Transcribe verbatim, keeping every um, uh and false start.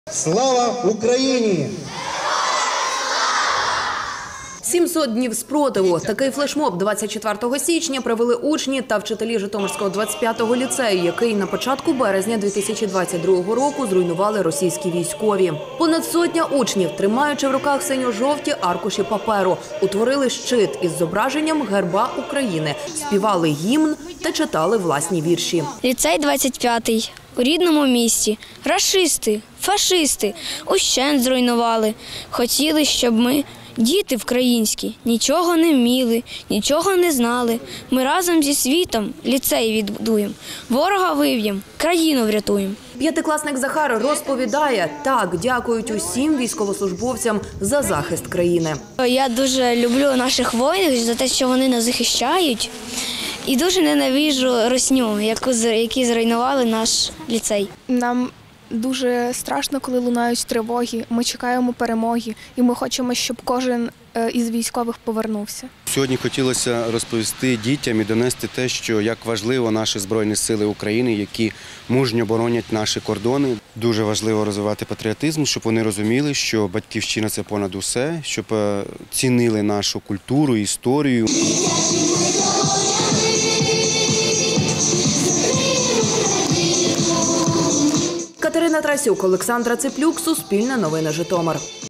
Слава Україні! сімсот днів спротиву. Такий флешмоб двадцять четвертого січня провели учні та вчителі Житомирського двадцять п'ятого ліцею, який на початку березня дві тисячі двадцять другого року зруйнували російські військові. Понад сотня учнів, тримаючи в руках синьо-жовті аркуші паперу, утворили щит із зображенням герба України, співали гімн та читали власні вірші. Ліцей двадцять п'ятий. У рідному місті. Рашисти, фашисти ущент зруйнували. Хотіли, щоб ми, діти українські, нічого не вміли, нічого не знали. Ми разом зі світом ліцей відбудуємо, ворога виб'ємо, країну врятуємо. П'ятикласник Захар розповідає, так дякують усім військовослужбовцям за захист країни. Я дуже люблю наших воїнів за те, що вони нас захищають. І дуже ненавиджу росню, які зруйнували наш ліцей. Нам дуже страшно, коли лунають тривоги. Ми чекаємо перемоги, і ми хочемо, щоб кожен із військових повернувся. Сьогодні хотілося розповісти дітям і донести те, що як важливо наші Збройні Сили України, які мужньо боронять наші кордони. Дуже важливо розвивати патріотизм, щоб вони розуміли, що батьківщина – це понад усе, щоб цінили нашу культуру, історію. Катерина Трасюк, Олександра Циплюк, Суспільне новини, Житомир.